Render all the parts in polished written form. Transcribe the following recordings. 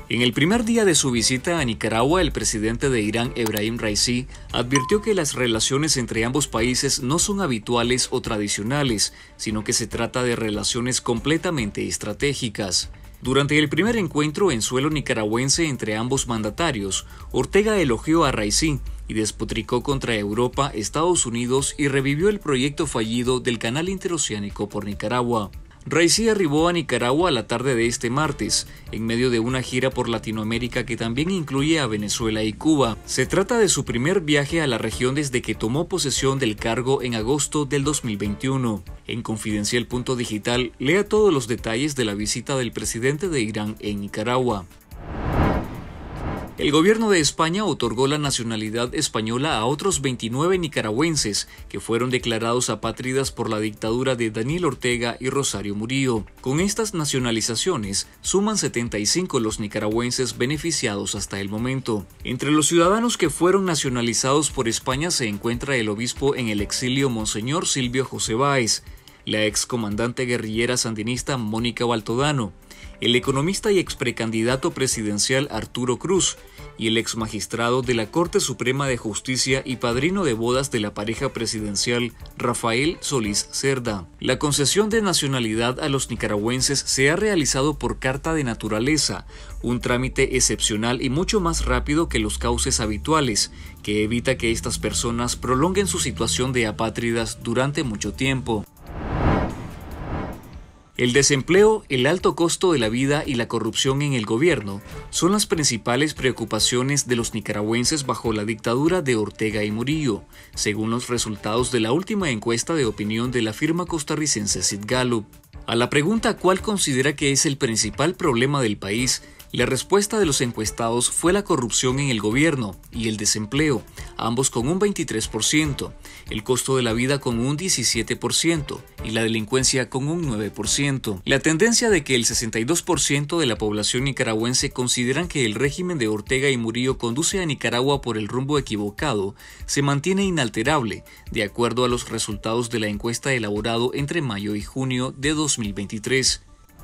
En el primer día de su visita a Nicaragua, el presidente de Irán, Ebrahim Raisi, advirtió que las relaciones entre ambos países no son habituales o tradicionales, sino que se trata de relaciones completamente estratégicas. Durante el primer encuentro en suelo nicaragüense entre ambos mandatarios, Ortega elogió a Raisi y despotricó contra Europa, Estados Unidos y revivió el proyecto fallido del Canal Interoceánico por Nicaragua. Raisi arribó a Nicaragua a la tarde de este martes, en medio de una gira por Latinoamérica que también incluye a Venezuela y Cuba. Se trata de su primer viaje a la región desde que tomó posesión del cargo en agosto del 2021. En Confidencial.digital, lea todos los detalles de la visita del presidente de Irán en Nicaragua. El gobierno de España otorgó la nacionalidad española a otros 29 nicaragüenses que fueron declarados apátridas por la dictadura de Daniel Ortega y Rosario Murillo. Con estas nacionalizaciones, suman 75 los nicaragüenses beneficiados hasta el momento. Entre los ciudadanos que fueron nacionalizados por España se encuentra el obispo en el exilio Monseñor Silvio José Báez, la excomandante guerrillera sandinista Mónica Baltodano, el economista y exprecandidato presidencial Arturo Cruz y el exmagistrado de la Corte Suprema de Justicia y padrino de bodas de la pareja presidencial Rafael Solís Cerda. La concesión de nacionalidad a los nicaragüenses se ha realizado por carta de naturaleza, un trámite excepcional y mucho más rápido que los cauces habituales, que evita que estas personas prolonguen su situación de apátridas durante mucho tiempo. El desempleo, el alto costo de la vida y la corrupción en el gobierno son las principales preocupaciones de los nicaragüenses bajo la dictadura de Ortega y Murillo, según los resultados de la última encuesta de opinión de la firma costarricense Sid Gallup. A la pregunta ¿cuál considera que es el principal problema del país?, la respuesta de los encuestados fue la corrupción en el gobierno y el desempleo, ambos con un 23%, el costo de la vida con un 17% y la delincuencia con un 9%. La tendencia de que el 62% de la población nicaragüense consideran que el régimen de Ortega y Murillo conduce a Nicaragua por el rumbo equivocado se mantiene inalterable, de acuerdo a los resultados de la encuesta elaborado entre mayo y junio de 2023.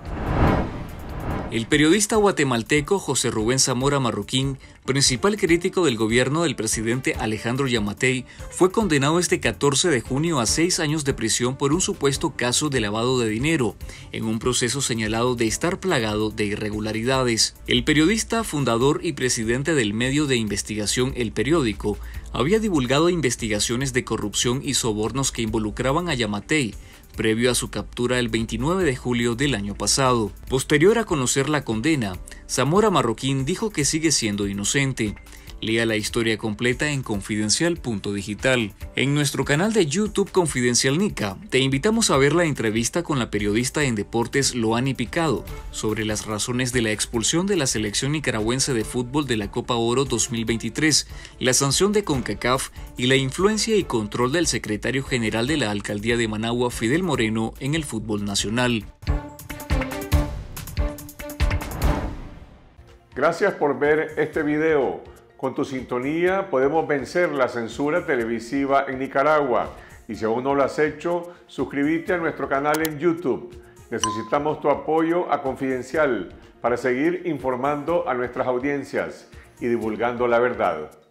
El periodista guatemalteco José Rubén Zamora Marroquín, principal crítico del gobierno del presidente Alejandro Yamatei, fue condenado este 14 de junio a 6 años de prisión por un supuesto caso de lavado de dinero, en un proceso señalado de estar plagado de irregularidades. El periodista, fundador y presidente del medio de investigación El Periódico, había divulgado investigaciones de corrupción y sobornos que involucraban a Yamatei, previo a su captura el 29 de julio del año pasado. Posterior a conocer la condena, Zamora Marroquín dijo que sigue siendo inocente. Lea la historia completa en Confidencial.digital. En nuestro canal de YouTube Confidencial Nica, te invitamos a ver la entrevista con la periodista en deportes Loani Picado sobre las razones de la expulsión de la selección nicaragüense de fútbol de la Copa Oro 2023, la sanción de CONCACAF y la influencia y control del secretario general de la Alcaldía de Managua, Fidel Moreno, en el fútbol nacional. Gracias por ver este video. Con tu sintonía podemos vencer la censura televisiva en Nicaragua. Y si aún no lo has hecho, suscríbete a nuestro canal en YouTube. Necesitamos tu apoyo a Confidencial para seguir informando a nuestras audiencias y divulgando la verdad.